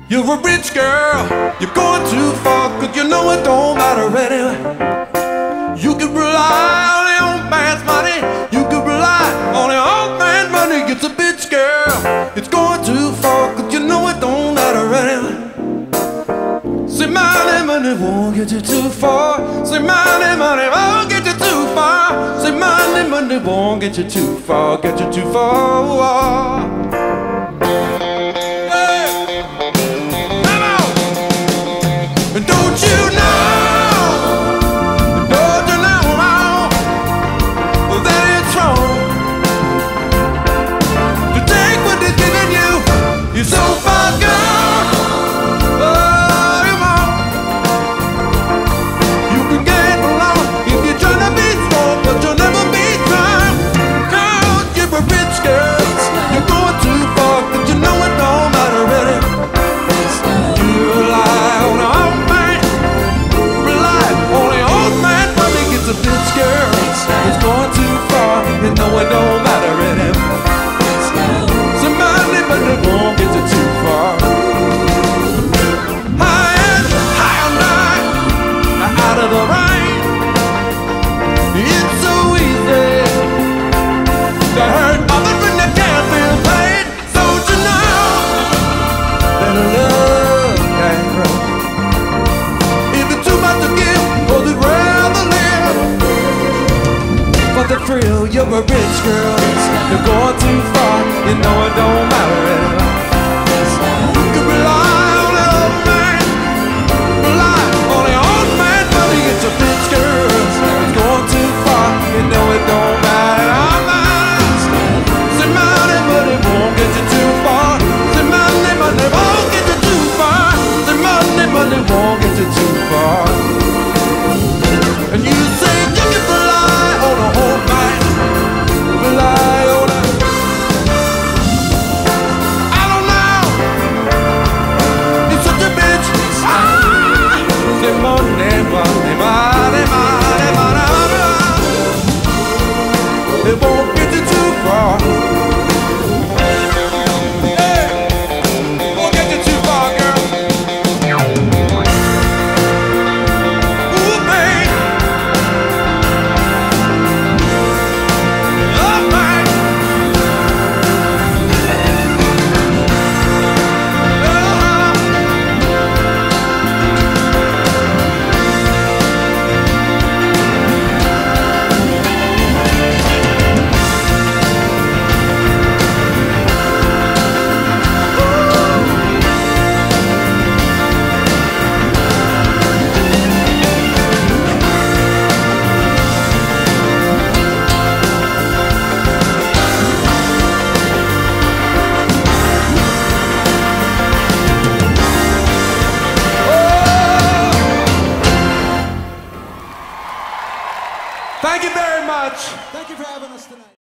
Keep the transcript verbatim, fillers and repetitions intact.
You're a rich girl, you're going too far, cause you know it don't matter anyway. You can rely on your own man's money, you can rely on your own man's money. It's a bitch girl, it's going too far, cause you know it don't matter anyway. Say money, money won't get you too far. Say money, money won't get you too far. Say money, money won't get you too far, get you too far. Don't you know, don't you know that it's wrong to take what they're giving you? You're so far gone, oh, you won't. You can get along if you're trying to be strong, but you'll never be strong. Cause you're a rich girl, you're going too far, but you know it don't matter really. You rely on all a bitch girl, it's going too far, you know it don't matter anymore. Somebody but it won't get you too far. High and high and high, out of the rain. It's so easy to hurt others when they can't feel pain. Don't you know that love can't grow? If it's too much to give, or the rather live for the thrill. You're a rich girl, you're going too far, you know it don't matter anymore.